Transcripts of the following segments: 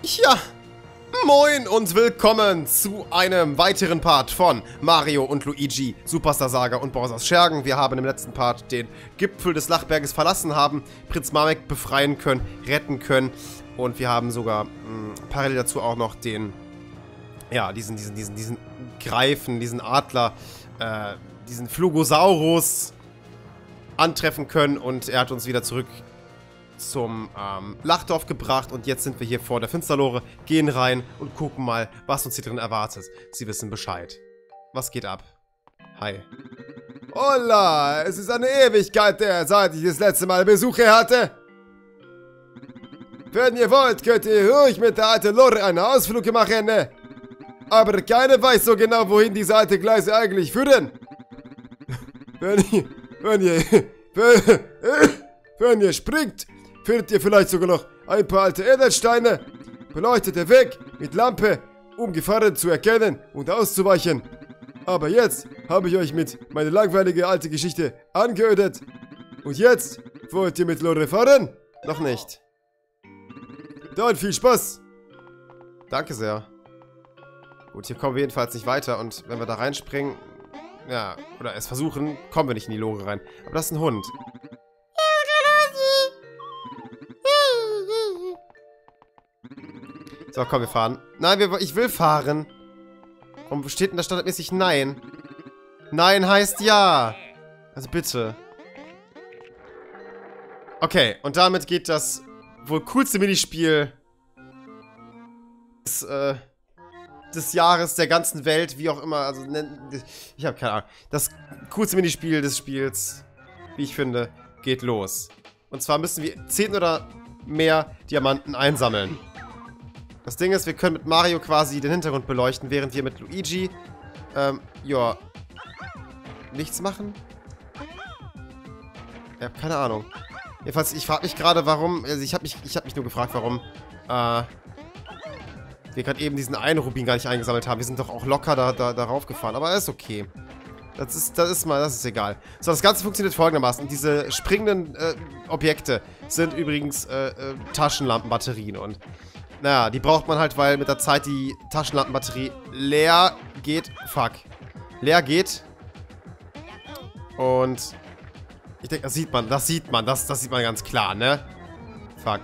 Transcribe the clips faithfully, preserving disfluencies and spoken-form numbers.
Ja, moin und willkommen zu einem weiteren Part von Mario und Luigi, Superstar Saga und Bowser's Schergen. Wir haben im letzten Part den Gipfel des Lachberges verlassen, haben Prinz Namek befreien können, retten können und wir haben sogar mh, parallel dazu auch noch den, ja, diesen, diesen, diesen, diesen Greifen, diesen Adler, äh, diesen Flugosaurus antreffen können und er hat uns wieder zurück zum ähm, Lachdorf gebracht und jetzt sind wir hier vor der Finsterlore, gehen rein und gucken mal, was uns hier drin erwartet. Sie wissen Bescheid. Was geht ab? Hi. Hola, es ist eine Ewigkeit her, seit ich das letzte Mal Besuche hatte. Wenn ihr wollt, könnt ihr ruhig mit der alten Lore einen Ausflug machen, ne? Aber keiner weiß so genau, wohin diese alten Gleise eigentlich führen. Wenn ihr, wenn ihr, wenn, wenn ihr springt, findet ihr vielleicht sogar noch ein paar alte Edelsteine. Beleuchtet der Weg mit Lampe, um Gefahren zu erkennen und auszuweichen. Aber jetzt habe ich euch mit meiner langweiligen alten Geschichte angeödet. Und jetzt wollt ihr mit Lore fahren? Noch nicht. Dann viel Spaß. Danke sehr. Gut, hier kommen wir jedenfalls nicht weiter und wenn wir da reinspringen, ja, oder es versuchen, kommen wir nicht in die Lore rein. Aber das ist ein Hund. So, komm, wir fahren. Nein, wir, ich will fahren. Warum steht denn da standardmäßig Nein? Nein heißt Ja. Also bitte. Okay, und damit geht das wohl coolste Minispiel des, äh, des Jahres, der ganzen Welt, wie auch immer. Also, ich habe keine Ahnung. Das coolste Minispiel des Spiels, wie ich finde, geht los. Und zwar müssen wir zehn oder mehr Diamanten einsammeln. Das Ding ist, wir können mit Mario quasi den Hintergrund beleuchten, während wir mit Luigi, ähm, ja, nichts machen. Ich habe keine Ahnung. Jedenfalls, ich frage mich gerade, warum, also ich habe mich, ich habe mich nur gefragt, warum, äh, wir gerade eben diesen einen Rubin gar nicht eingesammelt haben. Wir sind doch auch locker da, da, darauf gefahren, aber ist okay. Das ist, das ist mal, das ist egal. So, das Ganze funktioniert folgendermaßen. Diese springenden, äh, Objekte sind übrigens, äh, äh, Taschenlampenbatterien und naja, die braucht man halt, weil mit der Zeit die Taschenlampenbatterie leer geht. Fuck. Leer geht. Und ich denke, das sieht man, das sieht man, das, das sieht man ganz klar, ne? Fuck.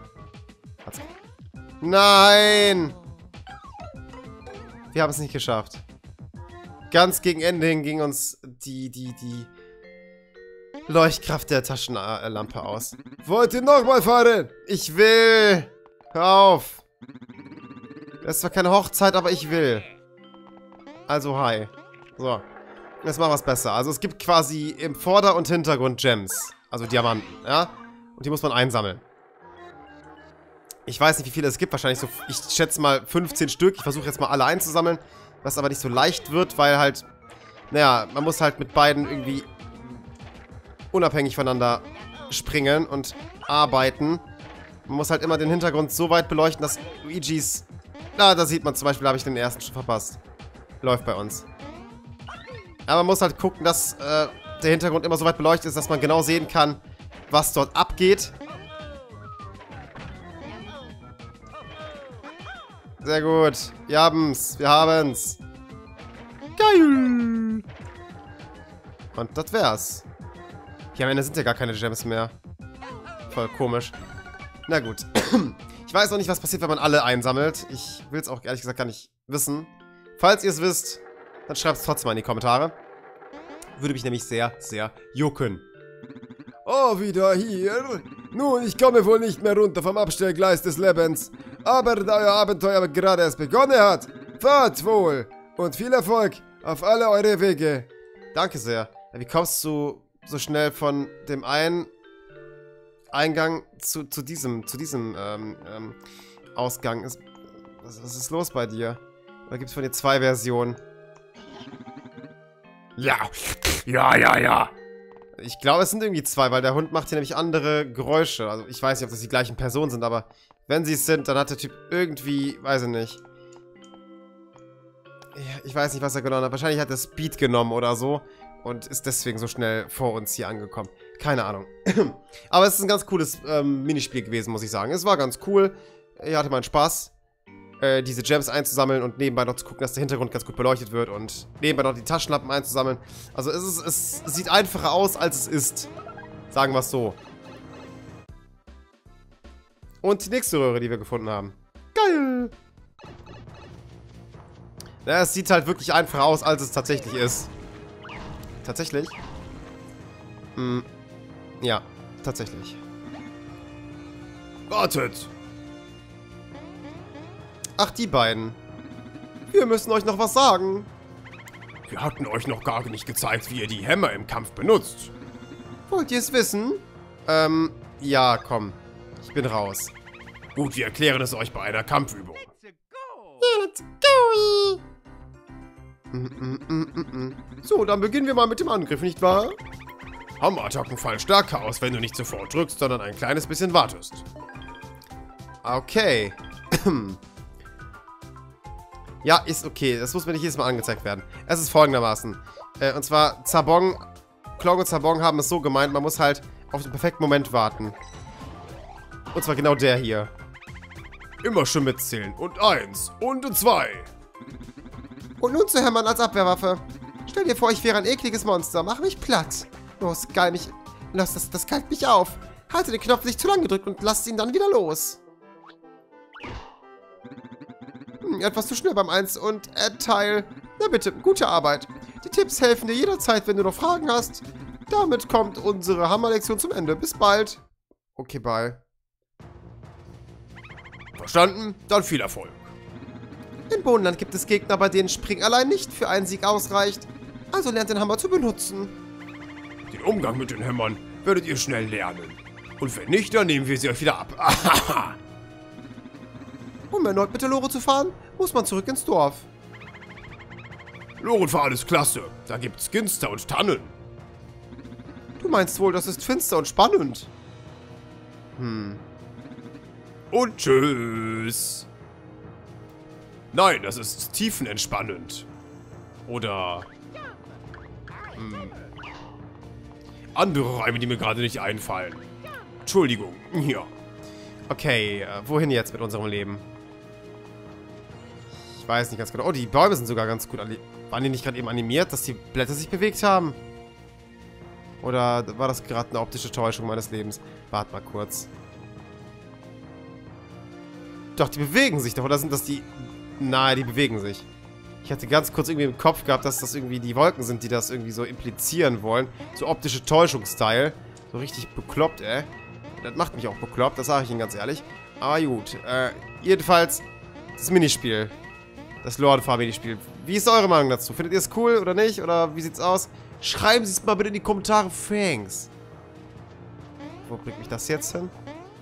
Nein! Wir haben es nicht geschafft. Ganz gegen Ende hin ging uns die, die, die Leuchtkraft der Taschenlampe aus. Wollt ihr nochmal fahren? Ich will! Hör auf! Das ist zwar keine Hochzeit, aber ich will. Also, hi. So. Jetzt machen wir es besser. Also, es gibt quasi im Vorder- und Hintergrund Gems. Also Diamanten, ja? Und die muss man einsammeln. Ich weiß nicht, wie viele es gibt. Wahrscheinlich so, ich schätze mal fünfzehn Stück. Ich versuche jetzt mal alle einzusammeln. Was aber nicht so leicht wird, weil halt, naja, man muss halt mit beiden irgendwie unabhängig voneinander springen und arbeiten. Man muss halt immer den Hintergrund so weit beleuchten, dass Luigis... Na, da sieht man zum Beispiel, habe ich den ersten schon verpasst. Läuft bei uns. Aber man muss halt gucken, dass äh, der Hintergrund immer so weit beleuchtet ist, dass man genau sehen kann, was dort abgeht. Sehr gut. Wir haben's. Wir haben's. Geil. Und das wär's. Hier am Ende sind ja gar keine Gems mehr. Voll komisch. Na gut. Ich weiß noch nicht, was passiert, wenn man alle einsammelt. Ich will es auch ehrlich gesagt gar nicht wissen. Falls ihr es wisst, dann schreibt es trotzdem mal in die Kommentare. Würde mich nämlich sehr, sehr jucken. Oh, wieder hier. Nun, ich komme wohl nicht mehr runter vom Abstellgleis des Lebens. Aber da euer Abenteuer gerade erst begonnen hat, fahrt wohl. Und viel Erfolg auf alle eure Wege. Danke sehr. Wie kommst du so schnell von dem einen Eingang zu, zu diesem, zu diesem ähm, ähm, Ausgang? Ist, was, was ist los bei dir? Oder gibt es von dir zwei Versionen? Ja, ja, ja, ja. Ich glaube, es sind irgendwie zwei, weil der Hund macht hier nämlich andere Geräusche. Also ich weiß nicht, ob das die gleichen Personen sind, aber wenn sie es sind, dann hat der Typ irgendwie, weiß ich nicht. Ich weiß nicht, was er genommen hat. Wahrscheinlich hat er Speed genommen oder so und ist deswegen so schnell vor uns hier angekommen. Keine Ahnung. Aber es ist ein ganz cooles ähm, Minispiel gewesen, muss ich sagen. Es war ganz cool. Ich hatte meinen Spaß. äh, diese Gems einzusammeln und nebenbei noch zu gucken, dass der Hintergrund ganz gut beleuchtet wird und nebenbei noch die Taschenlampen einzusammeln. Also es, ist, es sieht einfacher aus, als es ist. Sagen wir es so. Und die nächste Röhre, die wir gefunden haben. Geil! Ja, es sieht halt wirklich einfacher aus, als es tatsächlich ist. Tatsächlich? Hm. Ja, tatsächlich. Wartet! Ach, die beiden. Wir müssen euch noch was sagen. Wir hatten euch noch gar nicht gezeigt, wie ihr die Hämmer im Kampf benutzt. Wollt ihr es wissen? Ähm, ja, komm. Ich bin raus. Gut, wir erklären es euch bei einer Kampfübung. Yeah, let's go! Mm, mm, mm, mm, mm. So, dann beginnen wir mal mit dem Angriff, nicht wahr? Hammerattacken fallen stärker aus, wenn du nicht sofort drückst, sondern ein kleines bisschen wartest. Okay. Ja, ist okay. Das muss mir nicht jedes Mal angezeigt werden. Es ist folgendermaßen. Äh, und zwar, Zabong, Klong und Zabong haben es so gemeint, man muss halt auf den perfekten Moment warten. Und zwar genau der hier. Immer schön mitzählen. Und eins. Und zwei. Und nun zu hämmern als Abwehrwaffe. Stell dir vor, ich wäre ein ekliges Monster. Mach mich platt. Los, geil mich. Los, das, das kalt mich auf. Halte den Knopf nicht zu lang gedrückt und lasst ihn dann wieder los. Hm, etwas zu schnell beim eins und Add-Teil. Na bitte, gute Arbeit. Die Tipps helfen dir jederzeit, wenn du noch Fragen hast. Damit kommt unsere Hammerlektion zum Ende. Bis bald. Okay, bye. Verstanden? Dann viel Erfolg. In Bodenland gibt es Gegner, bei denen Springen allein nicht für einen Sieg ausreicht. Also lernt den Hammer zu benutzen. Den Umgang mit den Hämmern werdet ihr schnell lernen. Und wenn nicht, dann nehmen wir sie euch wieder ab. Um erneut mit der Lore zu fahren, muss man zurück ins Dorf. Lorenfahren ist klasse. Da gibt's Ginster und Tannen. Du meinst wohl, das ist finster und spannend. Hm. Und tschüss. Nein, das ist tiefenentspannend. Oder... Hm, andere Reime, die mir gerade nicht einfallen. Entschuldigung. Ja. Okay, äh, wohin jetzt mit unserem Leben? Ich weiß nicht ganz genau. Oh, die Bäume sind sogar ganz gut. Waren die nicht gerade eben animiert, dass die Blätter sich bewegt haben? Oder war das gerade eine optische Täuschung meines Lebens? Warte mal kurz. Doch, die bewegen sich doch. Oder sind das die... Nein, die bewegen sich. Ich hatte ganz kurz irgendwie im Kopf gehabt, dass das irgendwie die Wolken sind, die das irgendwie so implizieren wollen. So optische Täuschung-Style. So richtig bekloppt, ey. Das macht mich auch bekloppt, das sage ich Ihnen ganz ehrlich. Aber gut. Äh, jedenfalls das Minispiel. Das Lordenfahr-Minispiel. Wie ist eure Meinung dazu? Findet ihr es cool oder nicht? Oder wie sieht's aus? Schreiben Sie es mal bitte in die Kommentare. Thanks. Wo bringt mich das jetzt hin?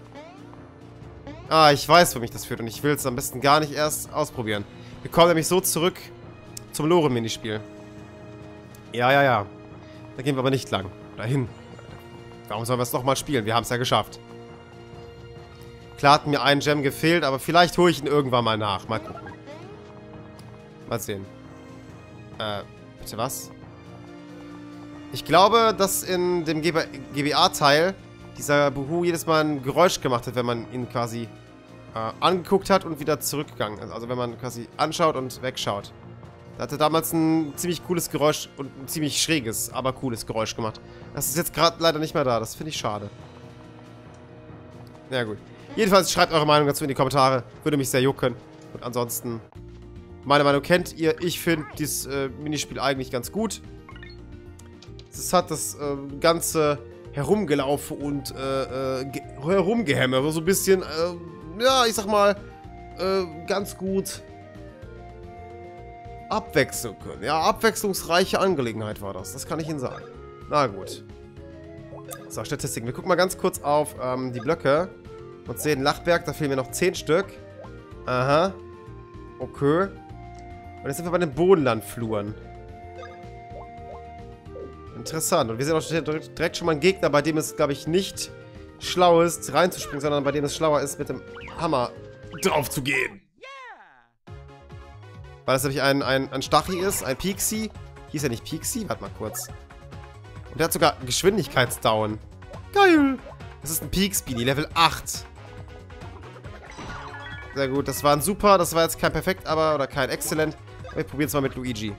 Ah, ich weiß, wo mich das führt und ich will es am besten gar nicht erst ausprobieren. Wir kommen nämlich so zurück zum Lore-Minispiel. Ja, ja, ja. Da gehen wir aber nicht lang. Dahin. Warum sollen wir es nochmal spielen? Wir haben es ja geschafft. Klar hat mir ein Gem gefehlt, aber vielleicht hole ich ihn irgendwann mal nach. Mal gucken. Mal sehen. Äh, bitte was? Ich glaube, dass in dem G B A-Teil dieser Buhu jedes Mal ein Geräusch gemacht hat, wenn man ihn quasi äh, angeguckt hat und wieder zurückgegangen ist. Also wenn man quasi anschaut und wegschaut. Da hat er damals ein ziemlich cooles Geräusch und ein ziemlich schräges, aber cooles Geräusch gemacht. Das ist jetzt gerade leider nicht mehr da. Das finde ich schade. Ja gut. Jedenfalls schreibt eure Meinung dazu in die Kommentare. Würde mich sehr jucken. Und ansonsten, meine Meinung kennt ihr. Ich finde dieses äh, Minispiel eigentlich ganz gut. Es hat das äh, ganze Herumgelaufen und äh, äh, Herumgehämmere so ein bisschen, äh, ja, ich sag mal, äh, ganz gut abwechseln können. Ja, abwechslungsreiche Angelegenheit war das. Das kann ich Ihnen sagen. Na gut. So, Statistiken. Wir gucken mal ganz kurz auf ähm, die Blöcke und sehen Lachberg, da fehlen mir noch zehn Stück. Aha. Okay. Und jetzt sind wir bei den Bodenlandfluren. Interessant. Und wir sehen auch direkt schon mal einen Gegner, bei dem es, glaube ich, nicht schlau ist, reinzuspringen, sondern bei dem es schlauer ist, mit dem Hammer drauf zu gehen. Weil das nämlich ein, ein, ein Stachel ist, ein Pixie. Hieß er nicht Pixie? Warte mal kurz. Und der hat sogar Sehr gut. Das war ein super. Das war jetzt kein perfekt, aber... Oder kein exzellent. Aber wir probieren es mal mit Luigi.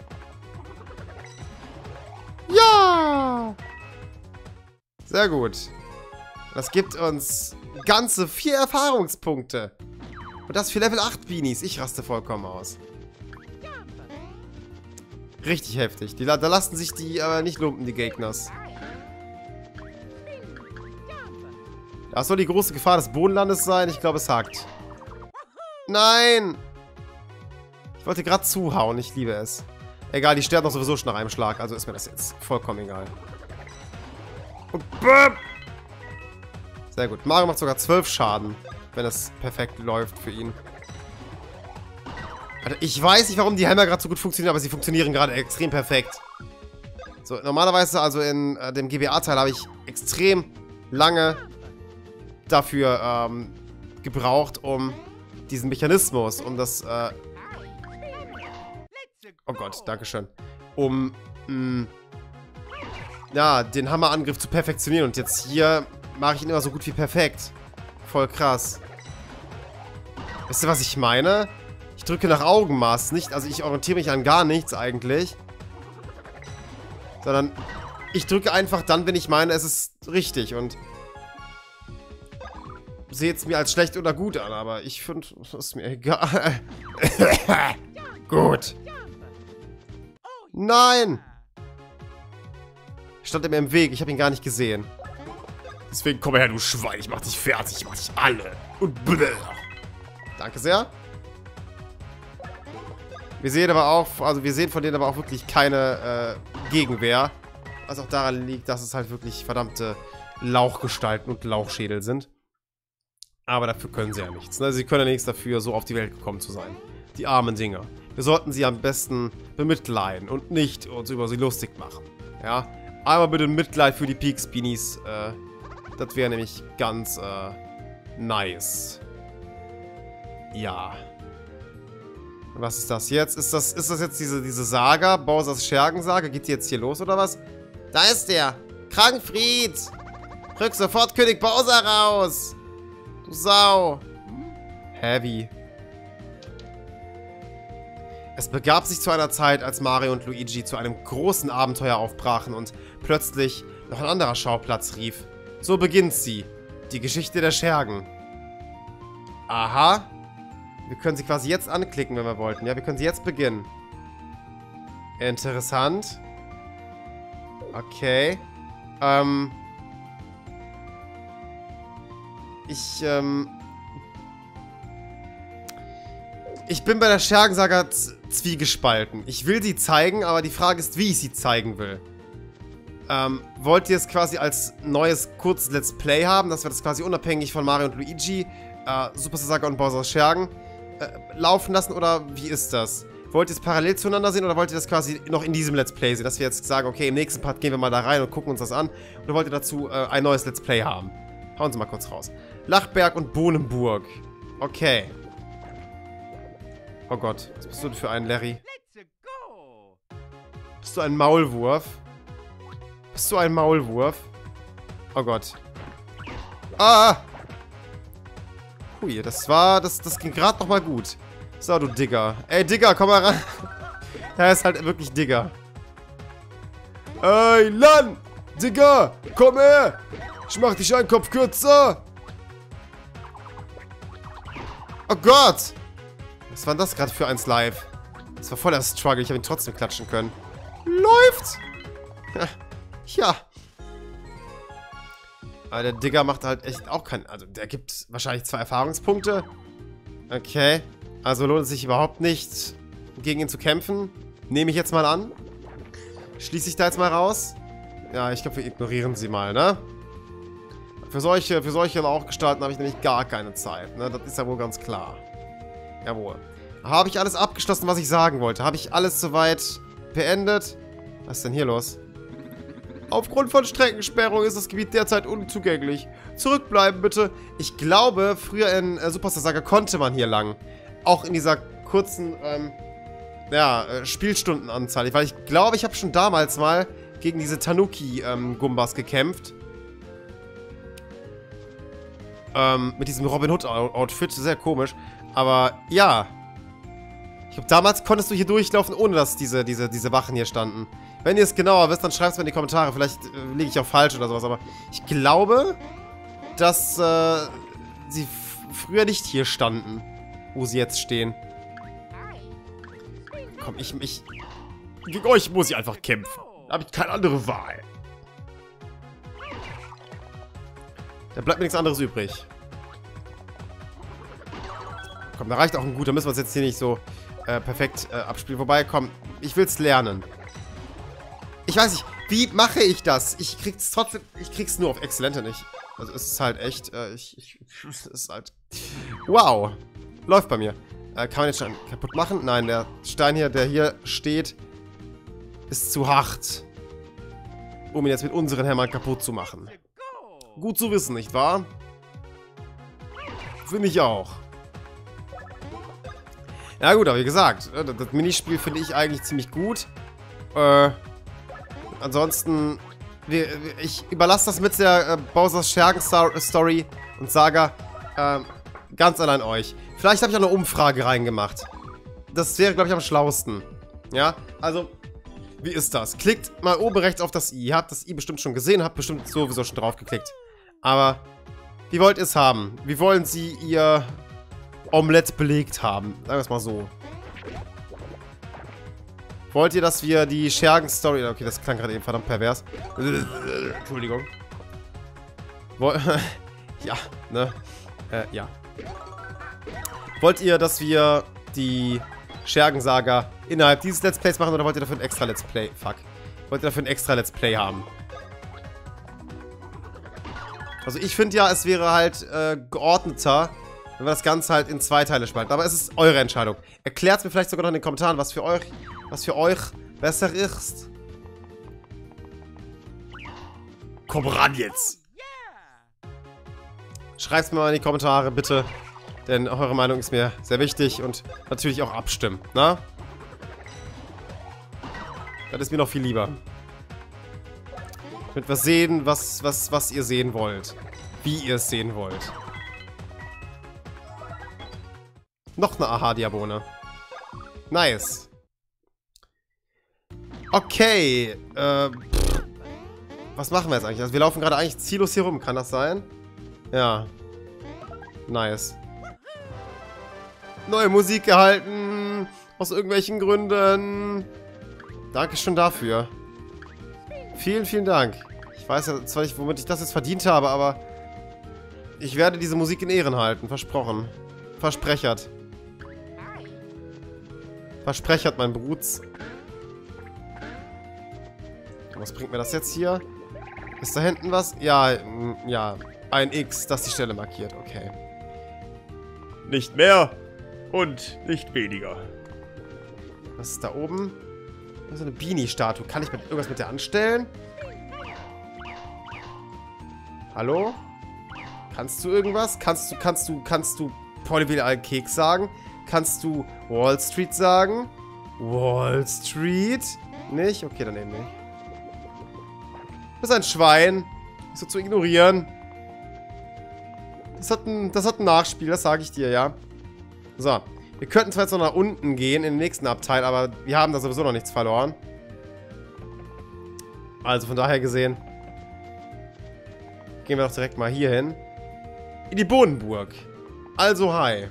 Ja! Sehr gut. Das gibt uns ganze vier Erfahrungspunkte. Und das für Level acht Beanies. Ich raste vollkommen aus. Richtig heftig. Die, da lassen sich die aber äh, nicht lumpen, die Gegners. Das soll die große Gefahr des Bodenlandes sein. Ich glaube, es hakt. Nein! Ich wollte gerade zuhauen. Ich liebe es. Egal, die sterben doch sowieso schon nach einem Schlag. Also ist mir das jetzt vollkommen egal. Und bäm! Sehr gut. Mario macht sogar zwölf Schaden, wenn es perfekt läuft für ihn. Alter, ich weiß nicht, warum die Hämmer gerade so gut funktionieren, aber sie funktionieren gerade extrem perfekt. So, normalerweise, also in äh, dem G B A-Teil habe ich extrem lange dafür ähm, gebraucht, um diesen Mechanismus, um das, äh oh Gott, dankeschön. Um, mh, ja, den Hammerangriff zu perfektionieren. Und jetzt hier mache ich ihn immer so gut wie perfekt. Voll krass. Wisst ihr, was ich meine? Ich drücke nach Augenmaß, nicht, also ich orientiere mich an gar nichts eigentlich. Sondern ich drücke einfach dann, wenn ich meine, es ist richtig. Und sehe es mir als schlecht oder gut an, aber ich finde, das ist mir egal. Gut. Nein! Stand er mir im Weg, ich habe ihn gar nicht gesehen. Deswegen komm her, du Schwein, ich mach dich fertig, ich mach dich alle. Und blöd. Danke sehr. Wir sehen aber auch, also wir sehen von denen aber auch wirklich keine äh, Gegenwehr. Was auch daran liegt, dass es halt wirklich verdammte Lauchgestalten und Lauchschädel sind. Aber dafür können sie ja nichts. Ne? Sie können ja nichts dafür, so auf die Welt gekommen zu sein. Die armen Dinger. Wir sollten sie am besten bemitleiden und nicht uns über sie lustig machen. Ja? Einmal bitte Mitleid für die Peaks Beanies. Äh, das wäre nämlich ganz äh, nice. Ja. Was ist das jetzt? Ist das, ist das jetzt diese, diese Saga? Bowsers Schergen-Saga? Geht die jetzt hier los oder was? Da ist der! Krankfried! Rück sofort König Bowser raus! Du Sau! Heavy. Es begab sich zu einer Zeit, als Mario und Luigi zu einem großen Abenteuer aufbrachen und plötzlich noch ein anderer Schauplatz rief. So beginnt sie. Die Geschichte der Schergen. Aha. Wir können sie quasi jetzt anklicken, wenn wir wollten. Ja, wir können sie jetzt beginnen. Interessant. Okay. Ähm. Ich, ähm. Ich bin bei der Schergen-Saga zwiegespalten. Ich will sie zeigen, aber die Frage ist, wie ich sie zeigen will. Ähm, wollt ihr es quasi als neues, kurzes Let's Play haben, dass wir das quasi unabhängig von Mario und Luigi, äh, Superstar Saga und Bowser's Schergen äh, laufen lassen, oder wie ist das? Wollt ihr es parallel zueinander sehen, oder wollt ihr das quasi noch in diesem Let's Play sehen, dass wir jetzt sagen, okay, im nächsten Part gehen wir mal da rein und gucken uns das an, oder wollt ihr dazu äh, ein neues Let's Play haben? Hauen Sie mal kurz raus. Lachberg und Bohnenburg. Okay. Oh Gott, was bist du denn für ein Larry? Bist du ein Maulwurf? Bist du ein Maulwurf? Oh Gott. Ah! Hui, das war, das, das ging gerade noch mal gut. So, du Digger. Ey, Digger, komm mal ran. Er ist halt wirklich Digger. Ey, Lan! Digger, komm her! Ich mach dich einen Kopf kürzer! Oh Gott! Was war das gerade für eins live? Das war voller Struggle. Ich habe ihn trotzdem klatschen können. Läuft! Ja. Aber der Digger macht halt echt auch keinen... Also der gibt wahrscheinlich zwei Erfahrungspunkte. Okay. Also lohnt es sich überhaupt nicht, gegen ihn zu kämpfen. Nehme ich jetzt mal an. Schließe ich da jetzt mal raus. Ja, ich glaube, wir ignorieren sie mal, ne? Für solche, für solche Lauchgestalten habe ich nämlich gar keine Zeit, ne? Das ist ja wohl ganz klar. Jawohl. Habe ich alles abgeschlossen, was ich sagen wollte? Habe ich alles soweit beendet? Was ist denn hier los? Aufgrund von Streckensperrung ist das Gebiet derzeit unzugänglich. Zurückbleiben, bitte. Ich glaube, früher in äh, Superstar Saga konnte man hier lang. Auch in dieser kurzen, ähm, ja, äh, Spielstundenanzahl. Weil ich glaube, ich habe schon damals mal gegen diese Tanuki-Gumbas ähm, gekämpft. Ähm, mit diesem Robin Hood-Outfit. Sehr komisch. Aber ja. Ich glaube, damals konntest du hier durchlaufen, ohne dass diese, diese, diese Wachen hier standen. Wenn ihr es genauer wisst, dann schreibt es mir in die Kommentare. Vielleicht äh, liege ich auch falsch oder sowas. Aber ich glaube, dass äh, sie früher nicht hier standen, wo sie jetzt stehen. Komm, ich, ich... Gegen euch muss ich einfach kämpfen. Da habe ich keine andere Wahl. Da bleibt mir nichts anderes übrig. Komm, da reicht auch ein gut. Da müssen wir uns jetzt hier nicht so äh, perfekt äh, abspielen. Wobei, komm, ich will's lernen. Ich weiß nicht, wie mache ich das? Ich krieg's trotzdem... Ich krieg's nur auf Exzellente nicht. Also es ist halt echt... Äh, ich, ich, es ist halt... Wow. Läuft bei mir. Äh, kann man den Stein kaputt machen? Nein, der Stein hier, der hier steht, ist zu hart. Um ihn jetzt mit unseren Hämmern kaputt zu machen. Gut zu wissen, nicht wahr? Finde ich auch. Ja gut, aber wie gesagt, das Minispiel finde ich eigentlich ziemlich gut. Äh, ansonsten, ich überlasse das mit der äh, Bowser's Schergen-Story und Saga äh, ganz allein euch. Vielleicht habe ich auch eine Umfrage reingemacht. Das wäre, glaube ich, am schlausten. Ja, also, wie ist das? Klickt mal oben rechts auf das I. Ihr habt das I bestimmt schon gesehen, habt bestimmt sowieso schon drauf geklickt. Aber, wie wollt ihr es haben? Wie wollen Sie Ihr Omelette belegt haben? Sagen wir es mal so. Wollt ihr, dass wir die Schergen-Story... Okay, das klang gerade eben verdammt pervers. Entschuldigung. Woll ja, ne? Äh, ja. Wollt ihr, dass wir die Schergen-Saga innerhalb dieses Let's Plays machen oder wollt ihr dafür ein extra Let's Play? Fuck. Wollt ihr dafür ein extra Let's Play haben? Also ich finde ja, es wäre halt äh, geordneter, wenn wir das Ganze halt in zwei Teile spalten. Aber es ist eure Entscheidung. Erklärt es mir vielleicht sogar noch in den Kommentaren, was für euch, was für euch besser ist. Komm ran jetzt! Schreibt es mir mal in die Kommentare, bitte. Denn eure Meinung ist mir sehr wichtig und natürlich auch abstimmen, na? Das ist mir noch viel lieber. Damit wir sehen, was, was, was ihr sehen wollt. Wie ihr es sehen wollt. Noch eine Aha-Diabone. Nice. Okay. Äh, was machen wir jetzt eigentlich? Also wir laufen gerade eigentlich ziellos hier rum. Kann das sein? Ja. Nice. Neue Musik erhalten. Aus irgendwelchen Gründen. Dankeschön dafür. Vielen, vielen Dank. Ich weiß ja zwar nicht, womit ich das jetzt verdient habe, aber ich werde diese Musik in Ehren halten. Versprochen. Versprechert. Versprechert, mein Bruts. Was bringt mir das jetzt hier? Ist da hinten was? Ja, ja. Ein X, das die Stelle markiert. Okay. Nicht mehr und nicht weniger. Was ist da oben? Das ist eine Beanie-Statue. Kann ich mit, irgendwas mit der anstellen? Hallo? Kannst du irgendwas? Kannst du, kannst du, kannst du Polyvinyl Keks sagen? Kannst du Wall Street sagen? Wall Street? Nicht? Okay, dann eben nicht. Das ist ein Schwein. Ist so zu ignorieren. Das hat ein, das hat ein Nachspiel, das sage ich dir, ja. So. Wir könnten zwar jetzt noch nach unten gehen, in den nächsten Abteil, aber wir haben da sowieso noch nichts verloren. Also von daher gesehen, gehen wir doch direkt mal hier hin. In die Bodenburg. Also, hi.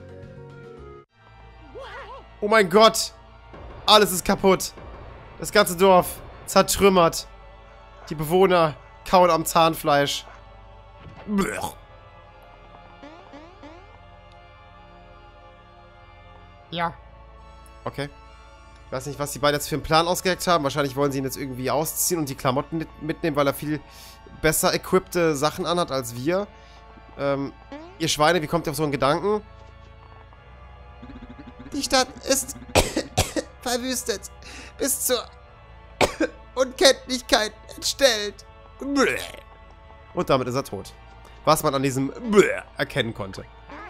Oh mein Gott. Alles ist kaputt. Das ganze Dorf zertrümmert. Die Bewohner kauen am Zahnfleisch. Blech. Ja. Okay. Ich weiß nicht, was die beiden jetzt für einen Plan ausgeheckt haben. Wahrscheinlich wollen sie ihn jetzt irgendwie ausziehen und die Klamotten mitnehmen, weil er viel besser equippte Sachen anhat als wir. Ähm, ihr Schweine, wie kommt ihr auf so einen Gedanken? Die Stadt ist verwüstet. Bis zur Unkenntlichkeit entstellt. Und damit ist er tot. Was man an diesem erkennen konnte.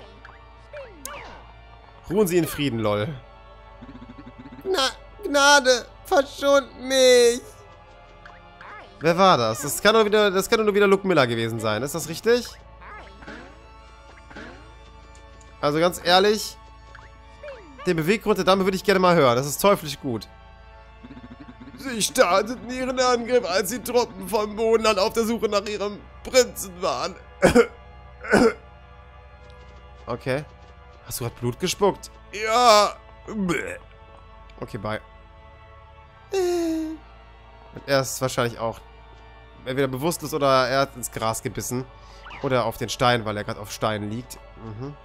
Ruhen Sie in Frieden, lol. Na, Gnade, verschont mich. Wer war das? Das kann doch wieder, das kann doch nur wieder Luke Miller gewesen sein. Ist das richtig? Also ganz ehrlich, den Beweggrund der Dame würde ich gerne mal hören. Das ist teuflisch gut. Sie starteten ihren Angriff, als die Truppen vom Bodenland auf der Suche nach ihrem Prinzen waren. Okay. Hast du gerade Blut gespuckt? Ja. Okay, bye. Und er ist wahrscheinlich auch entweder bewusstlos oder er hat ins Gras gebissen. Oder auf den Stein, weil er gerade auf Steinen liegt. Mhm.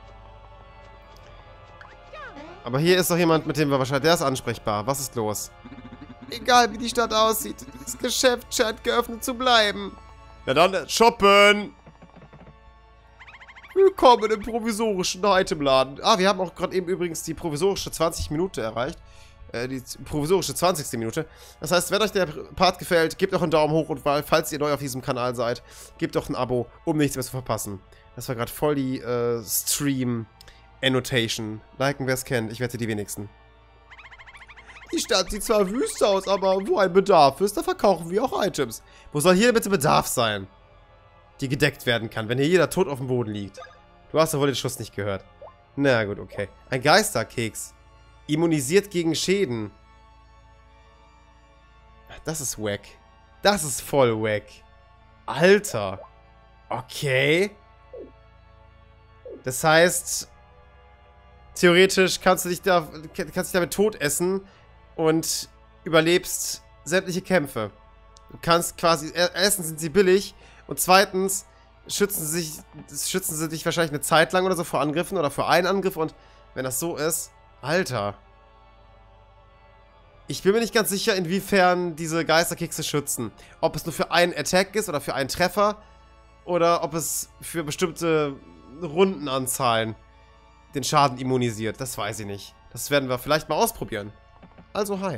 Aber hier ist doch jemand, mit dem wir wahrscheinlich... Der ist ansprechbar. Was ist los? Egal, wie die Stadt aussieht, das Geschäft scheint geöffnet zu bleiben. Ja dann, shoppen! Willkommen im provisorischen Itemladen. Ah, wir haben auch gerade eben übrigens die provisorische zwanzig Minute erreicht. Äh, die provisorische zwanzigste Minute. Das heißt, wenn euch der Part gefällt, gebt doch einen Daumen hoch und falls ihr neu auf diesem Kanal seid, gebt doch ein Abo, um nichts mehr zu verpassen. Das war gerade voll die äh, Stream-Annotation. Liken, wer es kennt. Ich wette die wenigsten. Die Stadt sieht zwar wüst aus, aber wo ein Bedarf ist, da verkaufen wir auch Items. Wo soll hier bitte Bedarf sein? Die gedeckt werden kann, wenn hier jeder tot auf dem Boden liegt. Du hast ja wohl den Schuss nicht gehört. Na gut, okay. Ein Geisterkeks. Immunisiert gegen Schäden. Das ist wack. Das ist voll wack. Alter. Okay. Das heißt, theoretisch kannst du dich, da, kannst dich damit tot essen und überlebst sämtliche Kämpfe. Du kannst quasi, erstens sind sie billig und zweitens schützen sie, sich, schützen sie dich wahrscheinlich eine Zeit lang oder so vor Angriffen oder vor einen Angriff und wenn das so ist, Alter. Ich bin mir nicht ganz sicher, inwiefern diese Geisterkekse schützen. Ob es nur für einen Attack ist oder für einen Treffer oder ob es für bestimmte Rundenanzahlen den Schaden immunisiert. Das weiß ich nicht. Das werden wir vielleicht mal ausprobieren. Also, hi.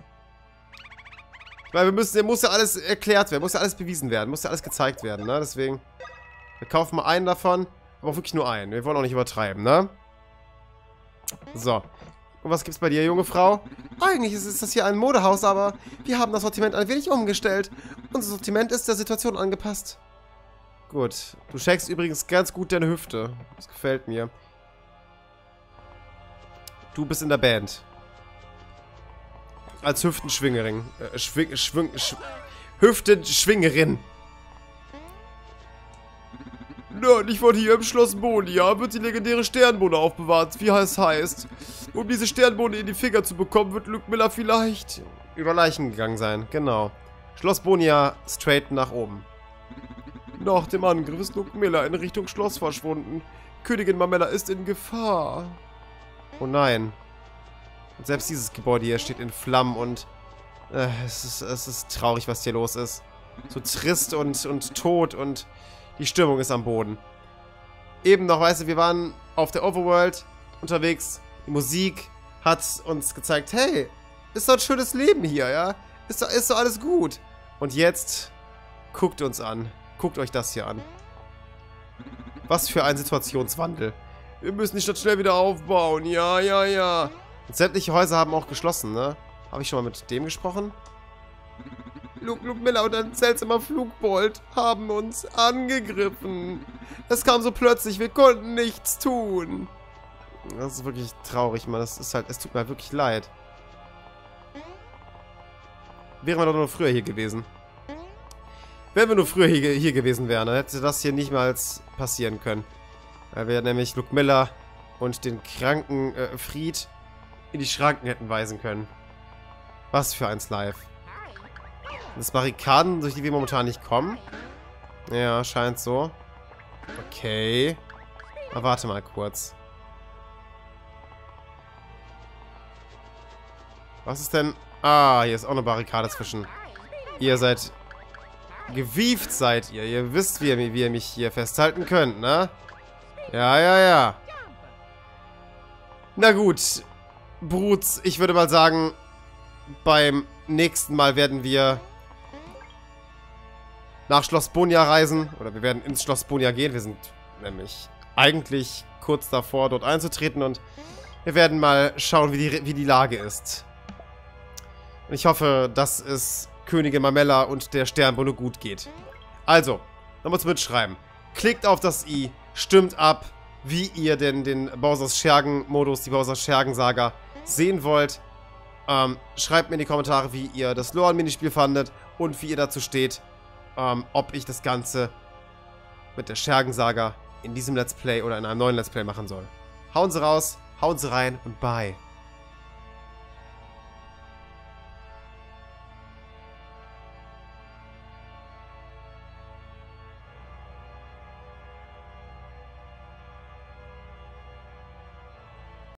Weil wir müssen, muss ja alles erklärt werden, muss ja alles bewiesen werden, muss ja alles gezeigt werden, ne? Deswegen, wir kaufen mal einen davon, aber auch wirklich nur einen. Wir wollen auch nicht übertreiben, ne? So. Und was gibt's bei dir, junge Frau? Eigentlich ist, ist das hier ein Modehaus, aber wir haben das Sortiment ein wenig umgestellt. Unser Sortiment ist der Situation angepasst. Gut. Du shakest übrigens ganz gut deine Hüfte. Das gefällt mir. Du bist in der Band. Als Hüftenschwingerin. Äh, Schwing, Schwing, Sch Hüftenschwingerin. Nördlich von hier im Schloss Monia wird die legendäre Sternbohne aufbewahrt, wie es heißt. Um diese Sternbohne in die Finger zu bekommen, wird Luke Miller vielleicht über Leichen gegangen sein. Genau. Schloss Monia straight nach oben. Nach dem Angriff ist Luke Miller in Richtung Schloss verschwunden. Königin Mamella ist in Gefahr. Oh nein. Und selbst dieses Gebäude hier steht in Flammen und äh, es, ist, es ist traurig, was hier los ist. So trist und, und tot und die Stimmung ist am Boden. Eben noch, weißt du, wir waren auf der Overworld unterwegs. Die Musik hat uns gezeigt, hey, ist doch ein schönes Leben hier, ja? Ist doch, ist doch alles gut. Und jetzt guckt uns an. Guckt euch das hier an. Was für ein Situationswandel. Wir müssen die Stadt schnell wieder aufbauen. Ja, ja, ja. Und sämtliche Häuser haben auch geschlossen, ne? Habe ich schon mal mit dem gesprochen? Luke, Luke Miller und ein seltsamer Flugbold haben uns angegriffen. Es kam so plötzlich, wir konnten nichts tun. Das ist wirklich traurig, Mann. Das ist halt, es tut mir halt wirklich leid. Wären wir doch nur früher hier gewesen. Wenn wir nur früher hier, hier gewesen wären, dann hätte das hier nicht mal passieren können. Weil wir nämlich Luke Miller und den kranken äh, Fried in die Schranken hätten weisen können. Was für ein Live. Das Barrikaden, durch die wir momentan nicht kommen. Ja, scheint so. Okay. Aber warte mal kurz. Was ist denn... Ah, hier ist auch eine Barrikade zwischen. Ihr seid... Gewieft seid ihr. Ihr wisst, wie ihr, wie ihr mich hier festhalten könnt, ne? Ja, ja, ja. Na gut. Bruts, ich würde mal sagen, beim nächsten Mal werden wir nach Schloss Bonia reisen. Oder wir werden ins Schloss Bonia gehen. Wir sind nämlich eigentlich kurz davor, dort einzutreten. Und wir werden mal schauen, wie die, wie die Lage ist. Und ich hoffe, dass es Königin Mamella und der Sternbohne gut geht. Also, nochmal zum Mitschreiben. Klickt auf das i, stimmt ab, wie ihr denn den Bowser's Schergen-Modus, die Bowser's Schergen-Saga sehen wollt. Ähm, schreibt mir in die Kommentare, wie ihr das Lore-Minispiel fandet und wie ihr dazu steht, ähm, ob ich das Ganze mit der Schergen-Saga in diesem Let's Play oder in einem neuen Let's Play machen soll. Hauen Sie raus, hauen Sie rein und bye.